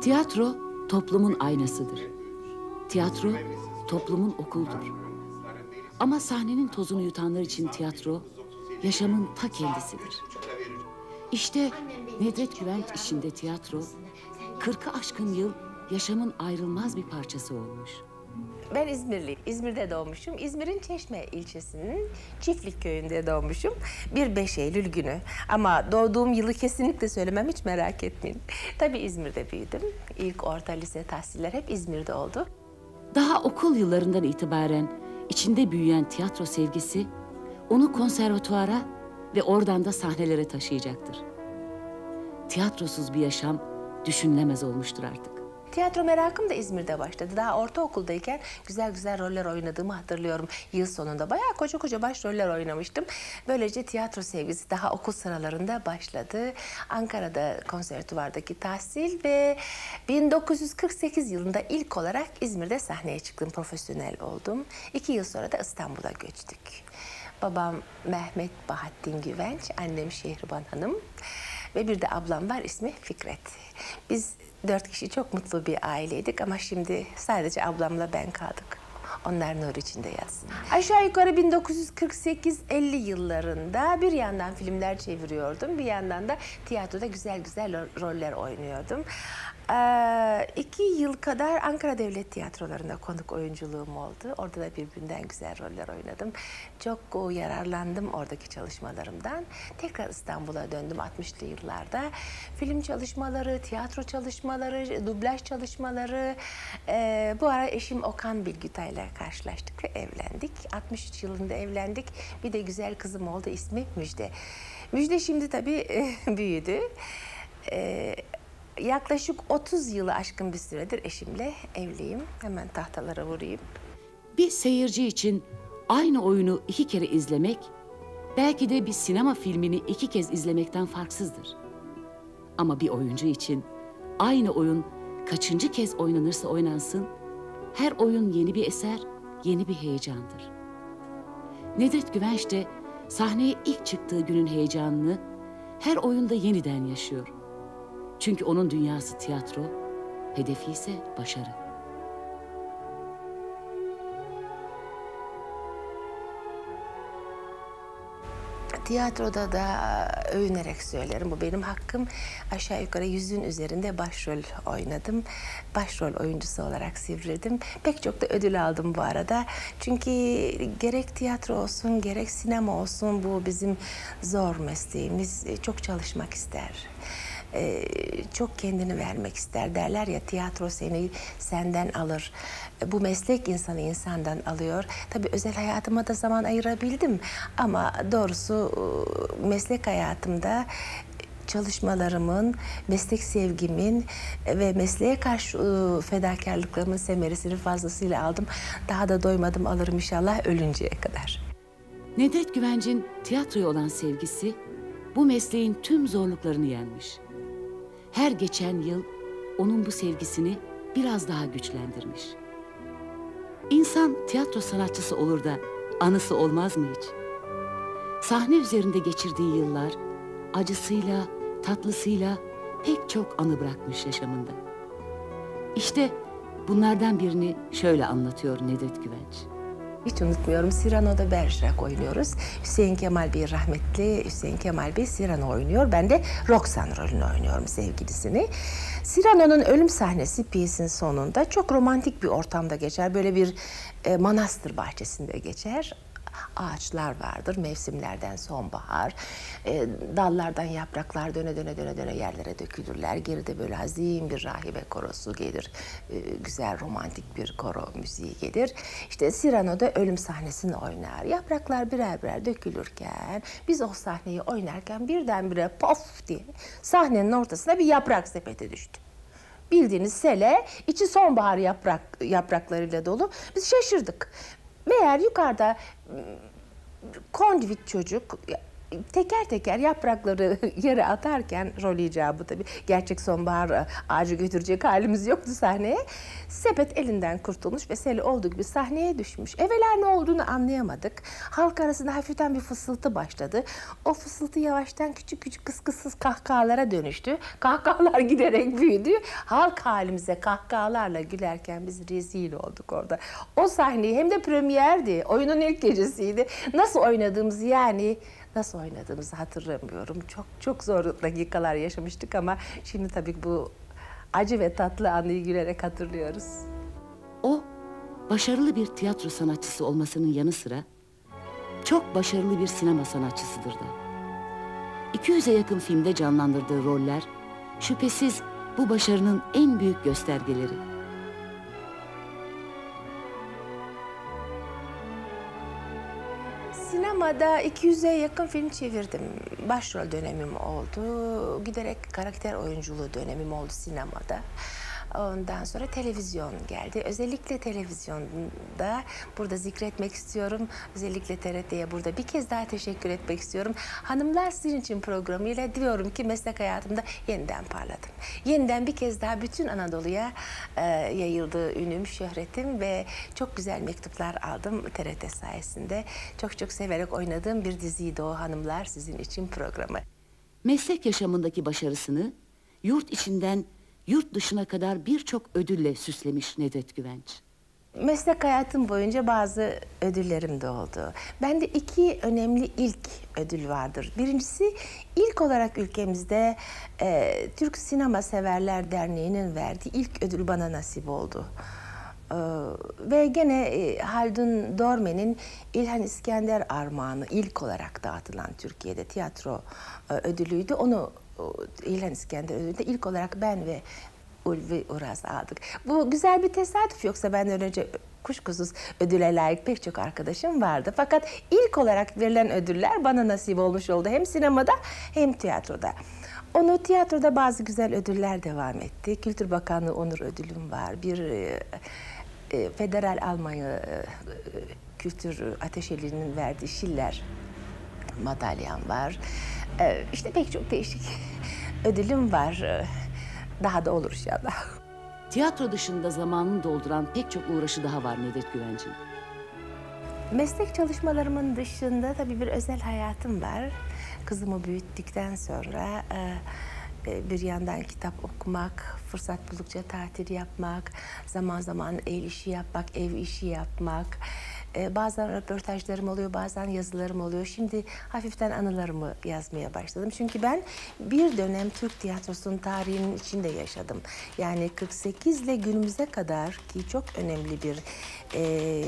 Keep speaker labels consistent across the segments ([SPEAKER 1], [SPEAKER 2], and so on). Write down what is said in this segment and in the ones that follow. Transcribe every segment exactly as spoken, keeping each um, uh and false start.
[SPEAKER 1] Tiyatro toplumun aynasıdır. Tiyatro toplumun okuludur. Ama sahnenin tozunu yutanlar için tiyatro yaşamın ta kendisidir. İşte Nedret Güvenç içinde tiyatro kırkı aşkın yıl yaşamın ayrılmaz bir parçası olmuş.
[SPEAKER 2] Ben İzmirliyim. İzmir'de doğmuşum. İzmir'in Çeşme ilçesinin Çiftlik köyünde doğmuşum. bir beş Eylül günü. Ama doğduğum yılı kesinlikle söylemem, hiç merak etmeyin. Tabii İzmir'de büyüdüm. İlk orta lise tahsiller hep İzmir'de oldu.
[SPEAKER 1] Daha okul yıllarından itibaren içinde büyüyen tiyatro sevgisi onu konservatuara ve oradan da sahnelere taşıyacaktır. Tiyatrosuz bir yaşam düşünülemez olmuştur artık.
[SPEAKER 2] Tiyatro merakım da İzmir'de başladı. Daha ortaokuldayken güzel güzel roller oynadığımı hatırlıyorum. Yıl sonunda bayağı koca koca başroller oynamıştım. Böylece tiyatro sevgisi daha okul sıralarında başladı. Ankara'da konservatuvardaki tahsil ve bin dokuz yüz kırk sekiz yılında ilk olarak İzmir'de sahneye çıktım, profesyonel oldum. İki yıl sonra da İstanbul'a göçtük. Babam Mehmet Bahattin Güvenç, annem Şehriban Hanım ve bir de ablam var, ismi Fikret. Biz dört kişi çok mutlu bir aileydik ama şimdi sadece ablamla ben kaldık. Onlar nur içinde yatsın. Aşağı yukarı bin dokuz yüz kırk sekiz elli yıllarında bir yandan filmler çeviriyordum, bir yandan da tiyatroda güzel güzel roller oynuyordum. Ee, iki yıl kadar Ankara Devlet Tiyatroları'nda konuk oyunculuğum oldu. Orada da birbirinden güzel roller oynadım. Çok o, yararlandım oradaki çalışmalarımdan. Tekrar İstanbul'a döndüm altmışlı yıllarda. Film çalışmaları, tiyatro çalışmaları, dublaj çalışmaları. Ee, bu ara eşim Okan Bilgütay'la karşılaştık ve evlendik. altmış üç yılında evlendik. Bir de güzel kızım oldu, ismi Müjde. Müjde şimdi tabii büyüdü. Ee, Yaklaşık otuz yılı aşkın bir süredir eşimle evliyim. Hemen tahtalara vurayım.
[SPEAKER 1] Bir seyirci için aynı oyunu iki kere izlemek, belki de bir sinema filmini iki kez izlemekten farksızdır. Ama bir oyuncu için aynı oyun kaçıncı kez oynanırsa oynansın, her oyun yeni bir eser, yeni bir heyecandır. Nedret Güvenç de sahneye ilk çıktığı günün heyecanını her oyunda yeniden yaşıyor. Çünkü onun dünyası tiyatro, hedefi ise başarı.
[SPEAKER 2] Tiyatroda da övünerek söylerim, bu benim hakkım. Aşağı yukarı yüzün üzerinde başrol oynadım. Başrol oyuncusu olarak sivrildim. Pek çok da ödül aldım bu arada. Çünkü gerek tiyatro olsun, gerek sinema olsun, bu bizim zor mesleğimiz. Çok çalışmak ister. Ee, çok kendini vermek ister. Derler ya, tiyatro seni senden alır. Bu meslek insanı insandan alıyor. Tabii özel hayatıma da zaman ayırabildim. Ama doğrusu meslek hayatımda çalışmalarımın, meslek sevgimin ve mesleğe karşı fedakarlıklarımın semeresini fazlasıyla aldım. Daha da doymadım, alırım inşallah ölünceye kadar.
[SPEAKER 1] Nedret Güvenç'in tiyatroya olan sevgisi bu mesleğin tüm zorluklarını yenmiş. Her geçen yıl onun bu sevgisini biraz daha güçlendirmiş. İnsan tiyatro sanatçısı olur da anısı olmaz mı hiç? Sahne üzerinde geçirdiği yıllar acısıyla, tatlısıyla pek çok anı bırakmış yaşamında. İşte bunlardan birini şöyle anlatıyor Nedret Güvenç.
[SPEAKER 2] Hiç unutmuyorum, Cyrano'da Bergerac oynuyoruz. Hüseyin Kemal Bey rahmetli, Hüseyin Kemal Bey Cyrano oynuyor. Ben de Roxanne rolünü oynuyorum, sevgilisini. Cyrano'nun ölüm sahnesi piyesin sonunda çok romantik bir ortamda geçer. Böyle bir e, manastır bahçesinde geçer. Ağaçlar vardır, mevsimlerden sonbahar. E, dallardan yapraklar döne döne döne döne yerlere dökülürler. Geride böyle hazin bir rahibe korosu gelir. E, güzel romantik bir koro müziği gelir. İşte Cyrano da ölüm sahnesini oynar. Yapraklar birer birer dökülürken, biz o sahneyi oynarken birdenbire pof diye sahnenin ortasına bir yaprak sepeti düştü. Bildiğiniz sele, içi sonbahar yaprak yapraklarıyla dolu. Biz şaşırdık. Meğer yukarıda kondivit çocuk teker teker yaprakları yere atarken, rol icabı tabii, gerçek sonbahar ağacı götürecek halimiz yoktu sahneye. Sepet elinden kurtulmuş ve Seli olduğu gibi sahneye düşmüş. Evvela ne olduğunu anlayamadık. Halk arasında hafiften bir fısıltı başladı. O fısıltı yavaştan küçük küçük kıskısız kahkahalara dönüştü. Kahkahalar giderek büyüdü. Halk halimize kahkahalarla gülerken biz rezil olduk orada. O sahneyi, hem de premierdi, oyunun ilk gecesiydi. Nasıl oynadığımızı, yani nasıl oynadığımızı hatırlamıyorum. Çok çok zor dakikalar yaşamıştık ama şimdi tabii bu acı ve tatlı anıyı gülerek hatırlıyoruz.
[SPEAKER 1] O, başarılı bir tiyatro sanatçısı olmasının yanı sıra çok başarılı bir sinema sanatçısıdır da. iki yüze yakın filmde canlandırdığı roller şüphesiz bu başarının en büyük göstergeleri.
[SPEAKER 2] Sinemada iki yüze yakın film çevirdim. Başrol dönemim oldu. Giderek karakter oyunculuğu dönemim oldu sinemada. Ondan sonra televizyon geldi. Özellikle televizyonda burada zikretmek istiyorum. Özellikle T R T'ye burada bir kez daha teşekkür etmek istiyorum. Hanımlar Sizin için programıyla diyorum ki meslek hayatımda yeniden parladım. Yeniden bir kez daha bütün Anadolu'ya e, yayıldı ünüm, şöhretim ve çok güzel mektuplar aldım T R T sayesinde. Çok çok severek oynadığım bir diziydi o Hanımlar Sizin için programı.
[SPEAKER 1] Meslek yaşamındaki başarısını yurt içinden yurt dışına kadar birçok ödülle süslemiş Nedret Güvenç.
[SPEAKER 2] Meslek hayatım boyunca bazı ödüllerim de oldu. Bende iki önemli ilk ödül vardır. Birincisi, ilk olarak ülkemizde e, Türk Sinema Severler Derneği'nin verdiği ilk ödül bana nasip oldu. Ee, ve gene e, Haldun Dorme'nin İlhan İskender Armağanı ilk olarak dağıtılan Türkiye'de tiyatro e, ödülüydü. Onu İlhan İskender ödülünde ilk olarak ben ve Ulvi Uras aldık. Bu güzel bir tesadüf, yoksa benden önce kuşkusuz ödüle layık pek çok arkadaşım vardı. Fakat ilk olarak verilen ödüller bana nasip olmuş oldu. Hem sinemada hem tiyatroda. Onu tiyatroda bazı güzel ödüller devam etti. Kültür Bakanlığı Onur Ödülüm var. Bir e, e, Federal Almanya e, Kültür Ateşeli'nin verdiği Schiller madalyam var. E, işte pek çok değişik ödülüm var. Daha da olur inşallah.
[SPEAKER 1] Tiyatro dışında zamanını dolduran pek çok uğraşı daha var Nedret Güvenç'in.
[SPEAKER 2] Meslek çalışmalarımın dışında tabii bir özel hayatım var. Kızımı büyüttükten sonra e, bir yandan kitap okumak, fırsat buldukça tatil yapmak, zaman zaman el işi yapmak, ev işi yapmak. Ee, bazen röportajlarım oluyor, bazen yazılarım oluyor. Şimdi hafiften anılarımı yazmaya başladım. Çünkü ben bir dönem Türk tiyatrosunun tarihinin içinde yaşadım. Yani kırk sekiz ile günümüze kadar ki çok önemli bir e,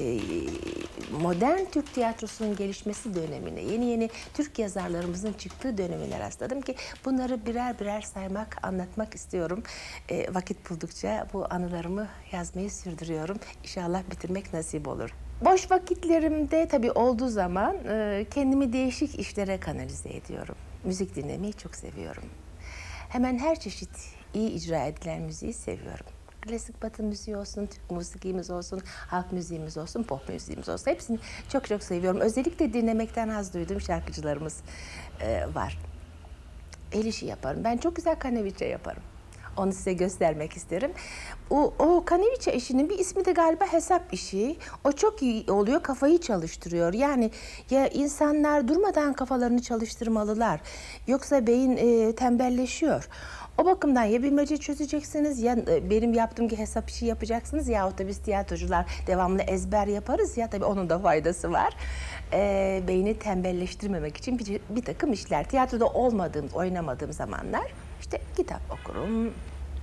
[SPEAKER 2] modern Türk tiyatrosunun gelişmesi dönemine, yeni yeni Türk yazarlarımızın çıktığı dönemine rastladım ki bunları birer birer saymak, anlatmak istiyorum. E, vakit buldukça bu anılarımı yazmayı sürdürüyorum. İnşallah bitirmek nasip olur. Boş vakitlerimde tabii olduğu zaman e, kendimi değişik işlere kanalize ediyorum. Müzik dinlemeyi çok seviyorum. Hemen her çeşit iyi icra edilen müziği seviyorum. Klasik Batı müziği olsun, Türk musikimiz olsun, halk müziğimiz olsun, pop müziğimiz olsun. Hepsini çok çok seviyorum. Özellikle dinlemekten haz duyduğum şarkıcılarımız e, var. El işi yaparım. Ben çok güzel kaneviçe yaparım. Onu size göstermek isterim. O, o kaneviçe işinin bir ismi de galiba hesap işi. O çok iyi oluyor, kafayı çalıştırıyor. Yani ya insanlar durmadan kafalarını çalıştırmalılar. Yoksa beyin e, tembelleşiyor. O bakımdan ya bilmece çözeceksiniz, ya e, benim yaptığım gibi hesap işi yapacaksınız. Yahut da biz tiyatrocular devamlı ezber yaparız ya, tabii onun da faydası var. E, beyni tembelleştirmemek için bir, bir takım işler. Tiyatroda olmadığım, oynamadığım zamanlar işte kitap okurum,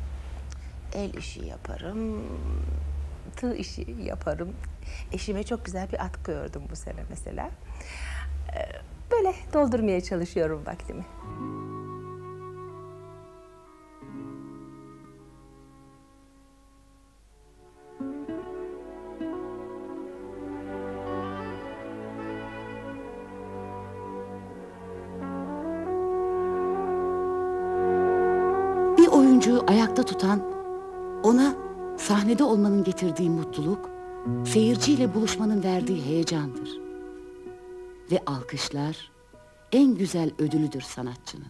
[SPEAKER 2] el işi yaparım, tığ işi yaparım. Eşime çok güzel bir atkı ördüm bu sene mesela. Böyle doldurmaya çalışıyorum vaktimi.
[SPEAKER 1] Oyuncuyu ayakta tutan, ona sahnede olmanın getirdiği mutluluk, seyirciyle buluşmanın verdiği heyecandır. Ve alkışlar, en güzel ödülüdür sanatçının.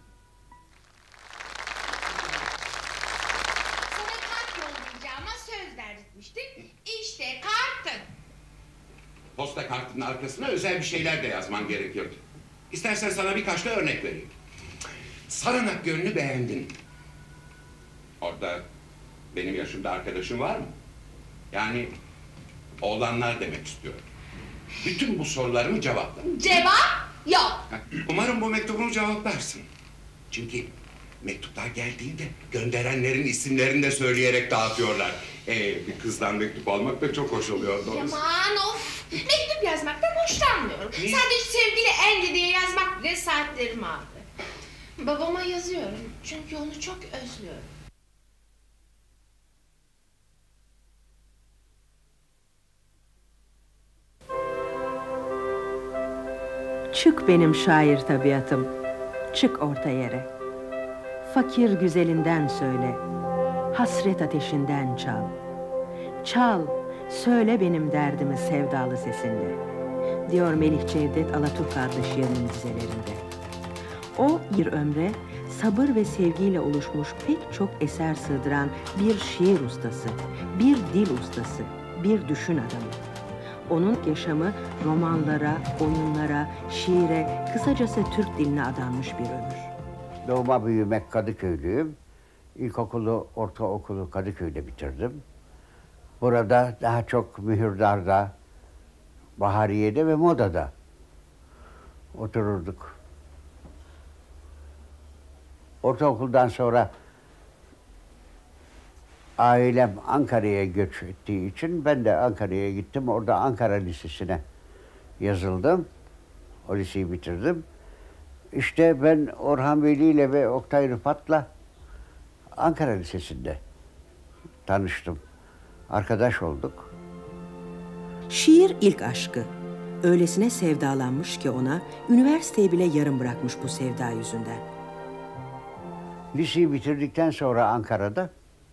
[SPEAKER 3] Sana kart yollayacağıma söz vermiştin. İşte kartın.
[SPEAKER 4] Posta kartının arkasına özel bir şeyler de yazman gerekiyordu. İstersen sana birkaç da örnek vereyim. Sarınak Gölü'nü beğendin. Orada benim yaşımda arkadaşın var mı? Yani oğlanlar demek istiyorum. Bütün bu sorularımı cevapla.
[SPEAKER 3] Cevap yok.
[SPEAKER 4] Umarım bu mektubunu cevaplarsın. Çünkü mektuplar geldiğinde gönderenlerin isimlerini de söyleyerek dağıtıyorlar. Ee, bir kızdan mektup almak da çok hoş oluyor doğrusu.
[SPEAKER 3] Aman of. Mektup yazmaktan hoşlanmıyorum.
[SPEAKER 4] Niye?
[SPEAKER 3] Sadece sevgili Andy diye yazmak bile saatlerimi aldı. Babama yazıyorum. Çünkü onu çok özlüyorum.
[SPEAKER 5] Çık benim şair tabiatım, çık orta yere. Fakir güzelinden söyle, hasret ateşinden çal. Çal, söyle benim derdimi sevdalı sesinle, diyor Melih Cevdet Alaturk adlı şiirinin dizelerinde. O bir ömre sabır ve sevgiyle oluşmuş pek çok eser sığdıran bir şiir ustası, bir dil ustası, bir düşün adamı. Onun yaşamı romanlara, oyunlara, şiire, kısacası Türk diline adanmış bir ömür.
[SPEAKER 6] Doğma büyüme Kadıköylüyüm. İlkokulu, ortaokulu Kadıköy'de bitirdim. Burada daha çok Mühürdar'da, Bahariye'de ve Moda'da otururduk. Ortaokuldan sonra ailem Ankara'ya göç ettiği için ben de Ankara'ya gittim. Orada Ankara Lisesi'ne yazıldım. O liseyi bitirdim. İşte ben Orhan Veli ile ve Oktay Rıfat'la Ankara Lisesi'nde tanıştım. Arkadaş olduk.
[SPEAKER 5] Şiir ilk aşkı. Öylesine sevdalanmış ki ona, üniversiteyi bile yarım bırakmış bu sevda yüzünden.
[SPEAKER 6] Liseyi bitirdikten sonra Ankara'da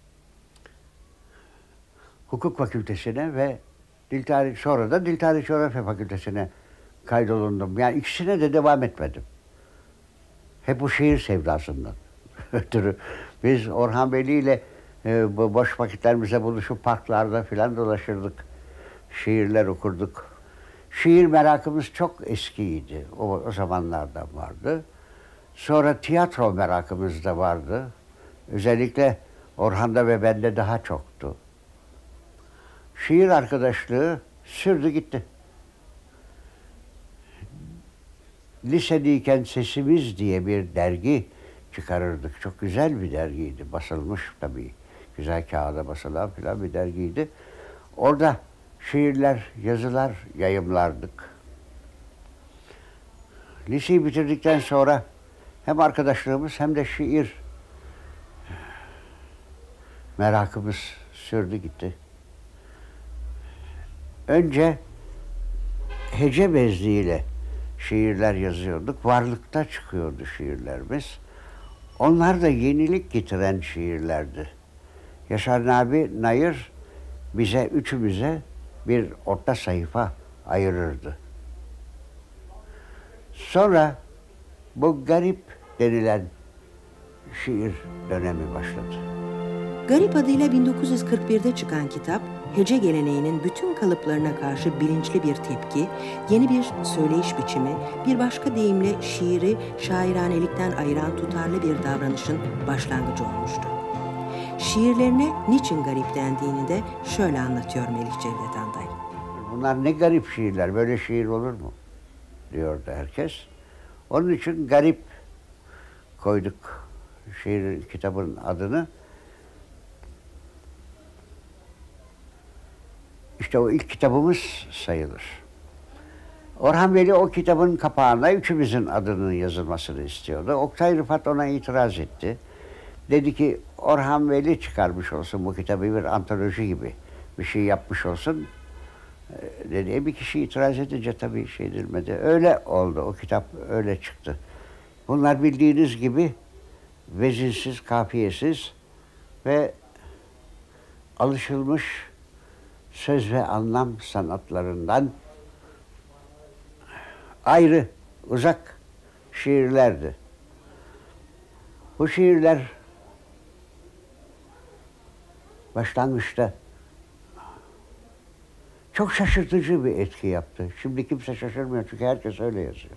[SPEAKER 6] Hukuk Fakültesine ve Dil Tarih, sonra da Dil Tarih Coğrafya Fakültesine kaydolundum. Yani ikisine de devam etmedim. Hep bu şiir sevdasından ötürü. Biz Orhan Veli ile e, bu boş vakitlerimize buluşup parklarda filan dolaşırdık. Şiirler okurduk. Şiir merakımız çok eskiydi. O, o zamanlardan vardı. Sonra tiyatro merakımız da vardı. Özellikle Orhan'da ve bende daha çoktu. Şiir arkadaşlığı sürdü gitti. Lisedeyken Sesimiz diye bir dergi çıkarırdık. Çok güzel bir dergiydi. Basılmış tabii. Güzel kağıda basılan filan bir dergiydi. Orada şiirler, yazılar yayımlardık. Liseyi bitirdikten sonra hem arkadaşlığımız hem de şiir merakımız sürdü gitti. Önce hece bezliğiyle şiirler yazıyorduk. Varlıkta çıkıyordu şiirlerimiz. Onlar da yenilik getiren şiirlerdi. Yaşar Nabi Nayır bize, üçümüze bir orta sayfa ayırırdı. Sonra bu garip denilen şiir dönemi başladı.
[SPEAKER 5] Garip adıyla bin dokuz yüz kırk birde çıkan kitap, hece geleneğinin bütün kalıplarına karşı bilinçli bir tepki, yeni bir söyleyiş biçimi, bir başka deyimle şiiri şairanelikten ayıran tutarlı bir davranışın başlangıcı olmuştu. Şiirlerine niçin garip dendiğini de şöyle anlatıyor Melih Cevdet Anday.
[SPEAKER 6] Bunlar ne garip şiirler, böyle şiir olur mu? Diyordu herkes. Onun için garip koyduk şiir kitabın adını. İşte o ilk kitabımız sayılır. Orhan Veli o kitabın kapağına üçümüzün adının yazılmasını istiyordu. Oktay Rıfat ona itiraz etti. Dedi ki Orhan Veli çıkarmış olsun bu kitabı, bir antoloji gibi bir şey yapmış olsun. Dedi. E bir kişi itiraz edince tabii şey edilmedi. Öyle oldu. O kitap öyle çıktı. Bunlar bildiğiniz gibi vezinsiz, kafiyesiz ve alışılmış söz ve anlam sanatlarından ayrı, uzak şiirlerdi. Bu şiirler başlangıçta çok şaşırtıcı bir etki yaptı. Şimdi kimse şaşırmıyor çünkü herkes öyle yazıyor.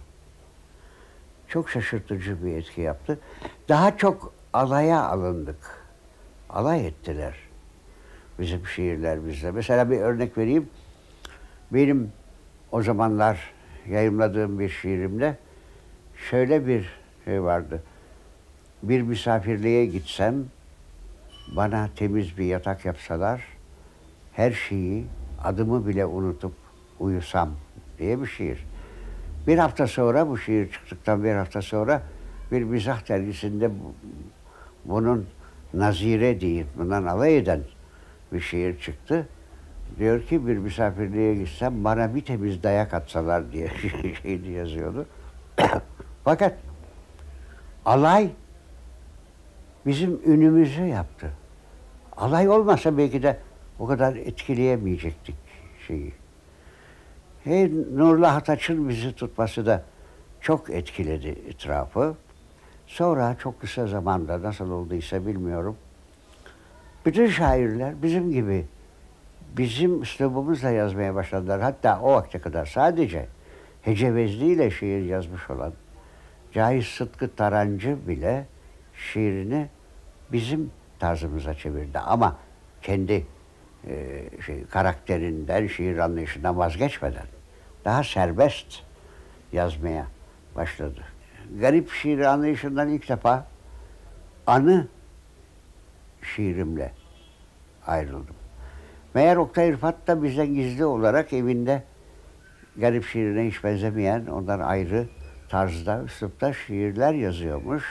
[SPEAKER 6] Çok şaşırtıcı bir etki yaptı. Daha çok alaya alındık. Alay ettiler bizim şiirler bizle. Mesela bir örnek vereyim. Benim o zamanlar yayımladığım bir şiirimde şöyle bir şey vardı. Bir misafirliğe gitsem, bana temiz bir yatak yapsalar, her şeyi, adımı bile unutup uyusam diye bir şiir. Bir hafta sonra, bu şiir çıktıktan bir hafta sonra bir mizah dergisinde bunun nazire değil, bundan alay eden bir şiir çıktı. Diyor ki bir misafirliğe gitsem bana bir temiz dayak atsalar diye şeydi yazıyordu. Fakat alay bizim ünümüzü yaptı. Alay olmasa belki de o kadar etkileyemeyecektik şeyi. Hey, Nurla Hataç'ın bizi tutması da çok etkiledi etrafı. Sonra çok kısa zamanda nasıl olduysa bilmiyorum. Bütün şairler bizim gibi bizim üslubumuzla yazmaya başladılar. Hatta o vakte kadar sadece hecevezliyle şiir yazmış olan Cahit Sıtkı Tarancı bile şiirini bizim tarzımıza çevirdi. Ama kendi e, şey, karakterinden, şiir anlayışından vazgeçmeden daha serbest yazmaya başladı. Garip şiir anlayışından ilk defa anı şiirimle ayrıldım. Meğer Oktay Rıfat da bizden gizli olarak evinde garip şiirine hiç benzemeyen, ondan ayrı tarzda, üslupta şiirler yazıyormuş.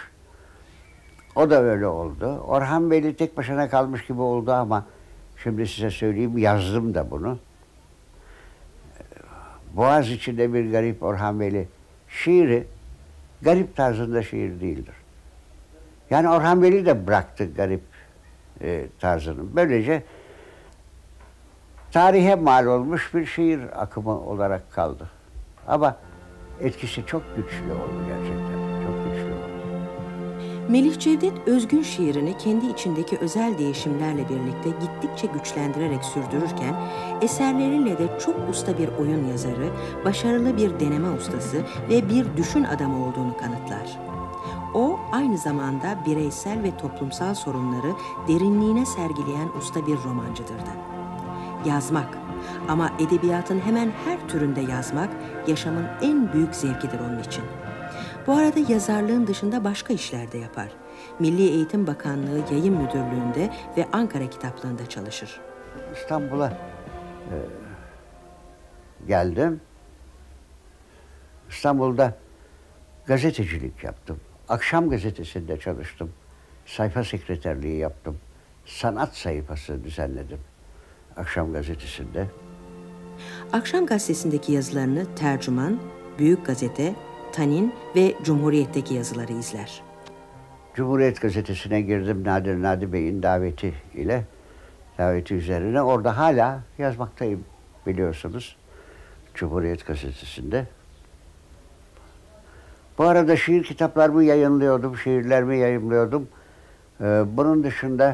[SPEAKER 6] O da öyle oldu. Orhan Veli tek başına kalmış gibi oldu ama şimdi size söyleyeyim, yazdım da bunu. Boğaz içinde bir garip Orhan Veli şiiri garip tarzında şiir değildir. Yani Orhan Veli de bıraktı garip e, tarzını. Böylece tarihe mal olmuş bir şiir akımı olarak kaldı. Ama etkisi çok güçlü oldu gerçekten. Çok güçlü oldu.
[SPEAKER 5] Melih Cevdet özgün şiirini kendi içindeki özel değişimlerle birlikte gittikçe güçlendirerek sürdürürken eserleriyle de çok usta bir oyun yazarı, başarılı bir deneme ustası ve bir düşün adamı olduğunu kanıtlar. O aynı zamanda bireysel ve toplumsal sorunları derinliğine sergileyen usta bir romancıdır da. Yazmak ama edebiyatın hemen her türünde yazmak yaşamın en büyük zevkidir onun için. Bu arada yazarlığın dışında başka işler de yapar. Milli Eğitim Bakanlığı Yayın Müdürlüğü'nde ve Ankara Kitaplığı'nda çalışır.
[SPEAKER 6] İstanbul'a e, geldim. İstanbul'da gazetecilik yaptım. Akşam gazetesinde çalıştım. Sayfa sekreterliği yaptım. Sanat sayfası düzenledim Akşam gazetesinde.
[SPEAKER 5] Akşam gazetesindeki yazılarını Tercüman, Büyük Gazete, Tanin ve Cumhuriyet'teki yazıları izler.
[SPEAKER 6] Cumhuriyet gazetesine girdim Nadir Nadi Bey'in daveti ile. Daveti üzerine. Orada hala yazmaktayım biliyorsunuz. Cumhuriyet gazetesinde. Bu arada şiir kitaplarımı yayınlıyordum, şiirlerimi yayınlıyordum. Ee, bunun dışında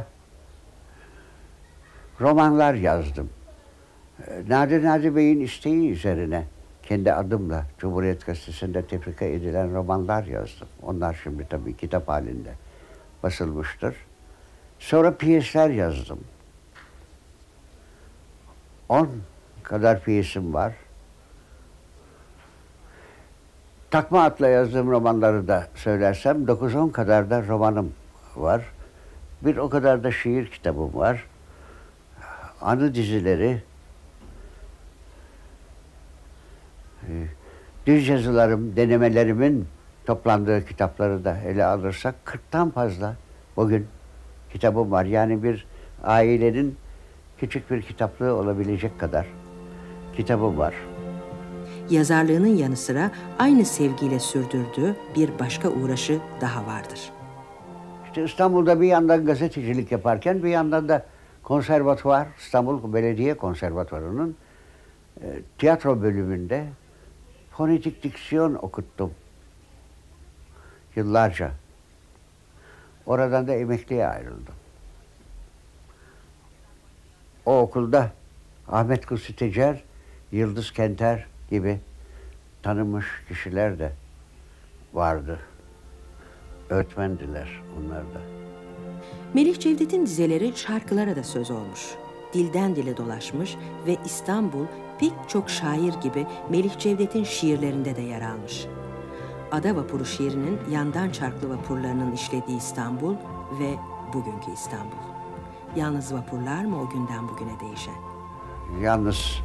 [SPEAKER 6] romanlar yazdım. Ee, Nadir Nadi Bey'in isteği üzerine kendi adımla Cumhuriyet Gazetesi'nde tefrika edilen romanlar yazdım. Onlar şimdi tabii kitap halinde basılmıştır. Sonra piyesler yazdım. On kadar piyesim var. Takma adla yazdığım romanları da söylersem dokuz on kadar da romanım var. Bir o kadar da şiir kitabım var. Anı dizileri, düz yazılarım, denemelerimin toplandığı kitapları da ele alırsak kırktan fazla bugün kitabım var. Yani bir ailenin küçük bir kitaplığı olabilecek kadar kitabım var.
[SPEAKER 5] Yazarlığının yanı sıra aynı sevgiyle sürdürdüğü bir başka uğraşı daha vardır.
[SPEAKER 6] İşte İstanbul'da bir yandan gazetecilik yaparken bir yandan da konservatuvar, İstanbul Belediye Konservatuvarı'nın e, tiyatro bölümünde fonetik diksiyon okuttum. Yıllarca. Oradan da emekliye ayrıldım. O okulda Ahmet Kutsi Tecer, Yıldız Kenter gibi tanınmış kişiler de vardı. Öğretmendiler onlar da.
[SPEAKER 5] Melih Cevdet'in dizeleri şarkılara da söz olmuş. Dilden dile dolaşmış ve İstanbul pek çok şair gibi Melih Cevdet'in şiirlerinde de yer almış. Ada Vapuru şiirinin yandan çarklı vapurlarının işlediği İstanbul ve bugünkü İstanbul. Yalnız vapurlar mı o günden bugüne değişen?
[SPEAKER 6] Yalnız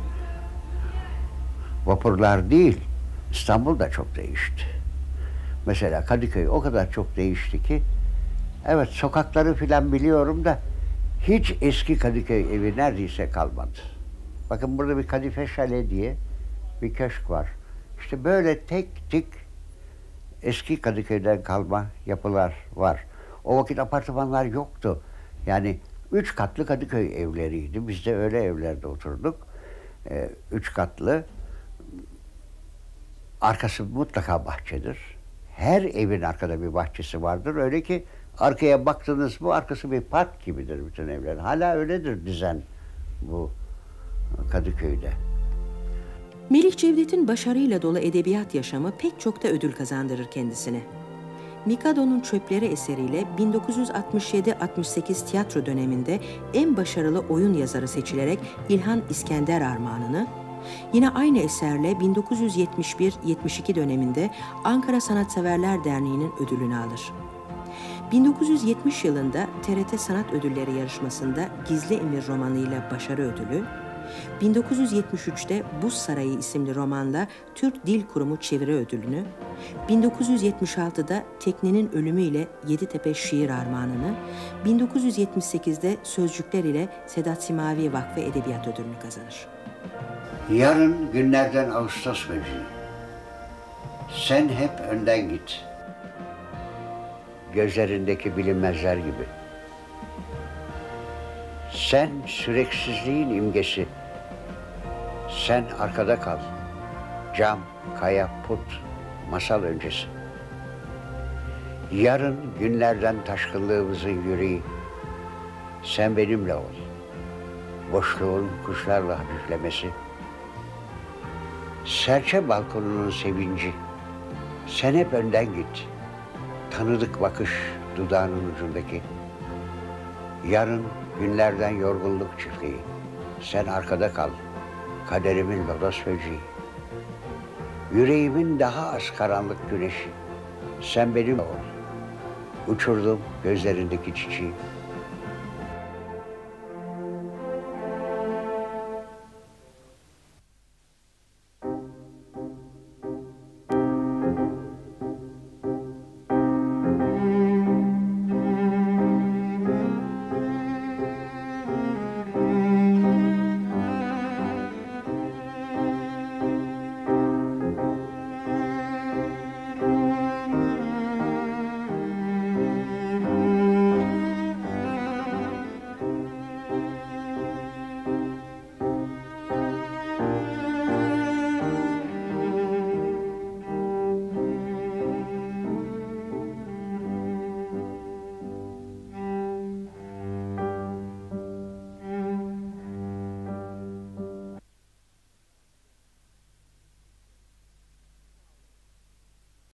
[SPEAKER 6] vapurlar değil, İstanbul da çok değişti. Mesela Kadıköy o kadar çok değişti ki, evet sokakları filan biliyorum da hiç eski Kadıköy evi neredeyse kalmadı. Bakın burada bir Kadife Şale diye bir köşk var. İşte böyle tek tek eski Kadıköy'den kalma yapılar var. O vakit apartmanlar yoktu. Yani üç katlı Kadıköy evleriydi. Biz de öyle evlerde oturduk. Ee, üç katlı. Arkası mutlaka bahçedir. Her evin arkada bir bahçesi vardır. Öyle ki arkaya baktınız mı arkası bir park gibidir bütün evler. Hala öyledir düzen bu Kadıköy'de.
[SPEAKER 5] Melih Cevdet'in başarıyla dolu edebiyat yaşamı pek çok da ödül kazandırır kendisine. Mikado'nun Çöpleri eseriyle bin dokuz yüz altmış yedi altmış sekiz tiyatro döneminde en başarılı oyun yazarı seçilerek İlhan İskender armağanını, yine aynı eserle bin dokuz yüz yetmiş bir yetmiş iki döneminde Ankara Sanatseverler Derneği'nin ödülünü alır. bin dokuz yüz yetmiş yılında T R T Sanat Ödülleri yarışmasında Gizli Emir romanıyla başarı ödülü, bin dokuz yüz yetmiş üçte Buz Sarayı isimli romanla Türk Dil Kurumu çeviri ödülünü, bin dokuz yüz yetmiş altıda Tekne'nin ölümüyle Yeditepe Şiir Armağanını, bin dokuz yüz yetmiş sekizde Sözcükler ile Sedat Simavi Vakfı Edebiyat Ödülünü kazanır.
[SPEAKER 6] Yarın günlerden Ağustos böceği. Sen hep önden git. Gözlerindeki bilinmezler gibi. Sen süreksizliğin imgesi. Sen arkada kal. Cam, kaya, put, masal öncesi. Yarın günlerden taşkınlığımızın yüreği. Sen benimle ol. Boşluğun kuşlarla hafiflemesi. Serçe balkonunun sevinci. Sen hep önden git. Tanıdık bakış dudağının ucundaki. Yarın günlerden yorgunluk çiftliği. Sen arkada kal. Kaderimin lodos böceği. Yüreğimin daha az karanlık güneşi. Sen benim ol. Uçurdum gözlerindeki çiçeği.